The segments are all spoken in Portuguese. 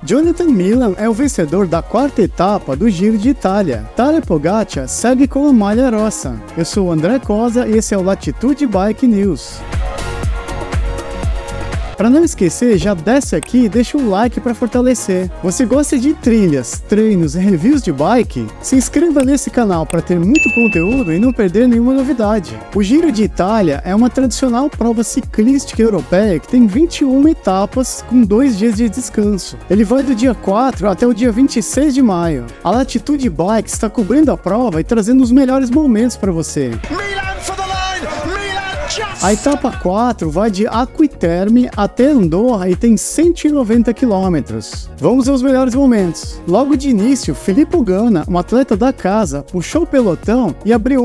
Jonathan Milan é o vencedor da quarta etapa do Giro de Itália. Tadej Pogačar segue com a malha rossa. Eu sou o André Cosa e esse é o Latitude Bike News. Para não esquecer, já desce aqui e deixa o like para fortalecer. Você gosta de trilhas, treinos e reviews de bike? Se inscreva nesse canal para ter muito conteúdo e não perder nenhuma novidade. O Giro de Itália é uma tradicional prova ciclística europeia que tem 21 etapas com 2 dias de descanso. Ele vai do dia 4 até o dia 26 de maio. A Latitude Bike está cobrindo a prova e trazendo os melhores momentos para você. A etapa 4 vai de Aquiterme até Andorra e tem 190 km. Vamos aos melhores momentos. Logo de início, Filippo Ganna, um atleta da casa, puxou o pelotão e abriu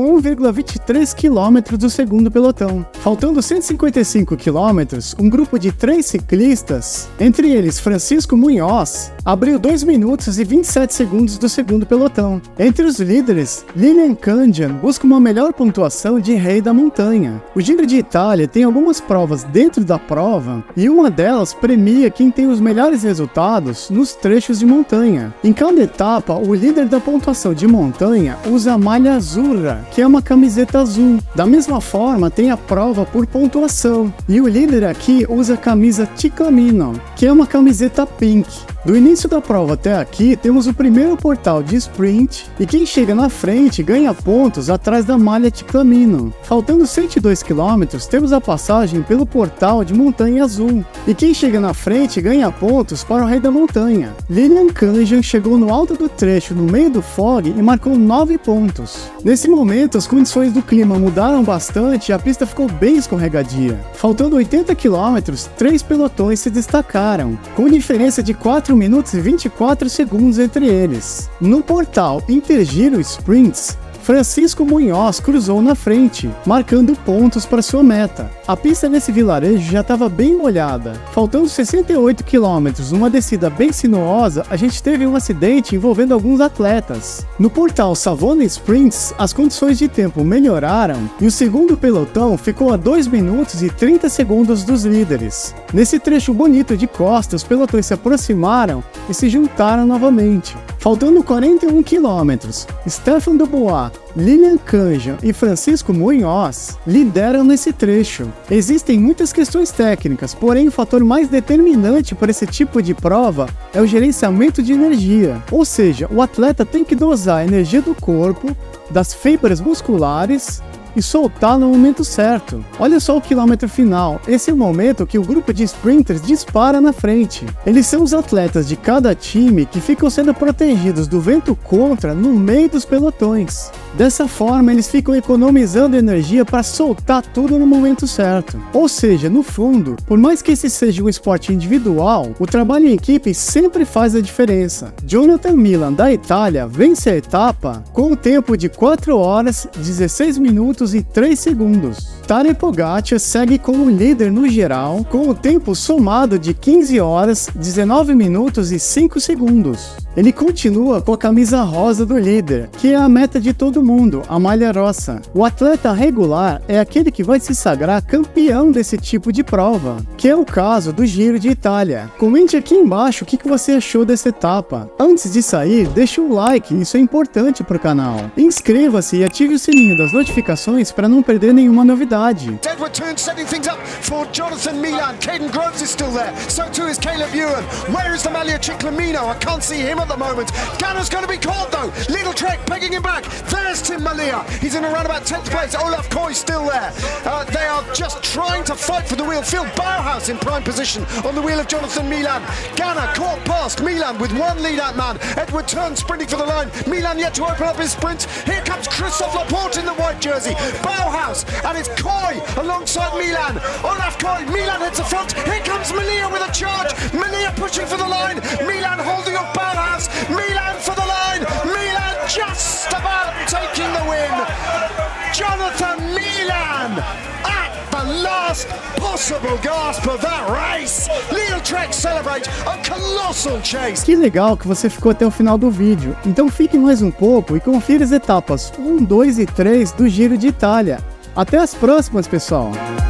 1,23 km do segundo pelotão. Faltando 155 km, um grupo de 3 ciclistas, entre eles Francisco Munhoz, abriu 2 minutos e 27 segundos do segundo pelotão. Entre os líderes, Lilian Kanjan busca uma melhor pontuação de rei da montanha. O Giro de Itália tem algumas provas dentro da prova e uma delas premia quem tem os melhores resultados nos trechos de montanha. Em cada etapa, o líder da pontuação de montanha usa a malha azzurra, que é uma camiseta azul. Da mesma forma, tem a prova por pontuação e o líder aqui usa a camisa Ciclamino, que é uma camiseta pink. Do início da prova até aqui, temos o primeiro portal de sprint e quem chega na frente ganha pontos atrás da malha Ciclamino. Faltando 102 km, temos a passagem pelo portal de montanha azul e quem chega na frente ganha pontos para o rei da montanha. Lilian Kanjan chegou no alto do trecho no meio do fog e marcou 9 pontos. Nesse momento, as condições do clima mudaram bastante e a pista ficou bem escorregadia. Faltando 80 km, 3 pelotões se destacaram, com diferença de 4 minutos e 24 segundos entre eles. No portal Intergiro Sprints, Francisco Munhoz cruzou na frente, marcando pontos para sua meta. A pista nesse vilarejo já estava bem molhada. Faltando 68 km, numa descida bem sinuosa, a gente teve um acidente envolvendo alguns atletas. No portal Savona Sprints, as condições de tempo melhoraram e o segundo pelotão ficou a 2 minutos e 30 segundos dos líderes. Nesse trecho bonito de costa, os pelotões se aproximaram e se juntaram novamente. Faltando 41 km, Stefan Dubois, Lilian Kanjan e Francisco Munhoz lideram nesse trecho. Existem muitas questões técnicas, porém o fator mais determinante para esse tipo de prova é o gerenciamento de energia. Ou seja, o atleta tem que dosar a energia do corpo, das fibras musculares e soltar no momento certo. Olha só o quilômetro final, esse é o momento que o grupo de sprinters dispara na frente. Eles são os atletas de cada time que ficam sendo protegidos do vento contra no meio dos pelotões. Dessa forma, eles ficam economizando energia para soltar tudo no momento certo. Ou seja, no fundo, por mais que esse seja um esporte individual, o trabalho em equipe sempre faz a diferença. Jonathan Milan, da Itália, vence a etapa com um tempo de 4 horas, 16 minutos e 3 segundos. Tadej Pogačar segue como líder no geral, com o tempo somado de 15 horas, 19 minutos e 5 segundos. Ele continua com a camisa rosa do líder, que é a meta de todo mundo, a malha rossa. O atleta regular é aquele que vai se sagrar campeão desse tipo de prova, que é o caso do Giro de Itália. Comente aqui embaixo o que você achou dessa etapa. Antes de sair, deixe um like, isso é importante para o canal. Inscreva-se e ative o sininho das notificações para não perder nenhuma novidade. Edward turns setting things up for Jonathan Milan. Caden Groves is still there. So too is Caleb Ewan. Where is the Malia Ciclamino? I can't see him at the moment. Ganna's going to be caught though. Little Trek pegging him back. There's Tim Malia. He's in around about 10th place. Olaf Koy still there. They are just trying to fight for the wheel. Phil Bauhaus in prime position on the wheel of Jonathan Milan. Ganna caught past Milan with one lead out man. Edward turns sprinting for the line. Milan yet to open up his sprint. Here comes Christophe Laporte in the white jersey. Bauhaus and it's Koy alongside Milan. Olaf Koy. Milan hits the front. Here comes Malia with a charge. Malia pushing for the line. Milan holding up Bauhaus. Milan for the line. Milan just about taking the win. Jonathan Milan at the last possible gasp of that race. Little Trek celebrate a colossal chase. Que legal que você ficou até o final do vídeo. Então fique mais um pouco e confira as etapas 1, 2 e 3 do Giro de Itália. Até as próximas, pessoal!